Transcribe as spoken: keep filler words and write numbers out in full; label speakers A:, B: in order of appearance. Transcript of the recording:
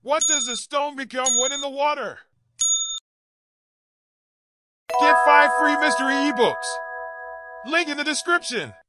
A: What does a stone become when in the water? Get five free mystery ebooks. Link in the description.